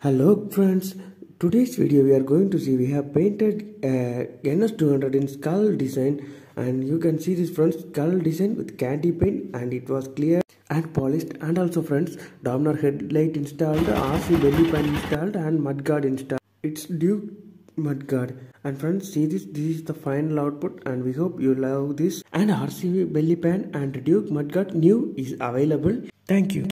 Hello friends, today's video we are going to see we have painted ns200 in skull design, and you can see this front skull design with candy paint, and it was clear and polished. And also friends, Dominar headlight installed, RC belly pan installed, and mudguard installed. It's Duke mudguard. And friends, see this is the final output, and we hope you love this. And RC belly pan and Duke mudguard new is available. Thank you.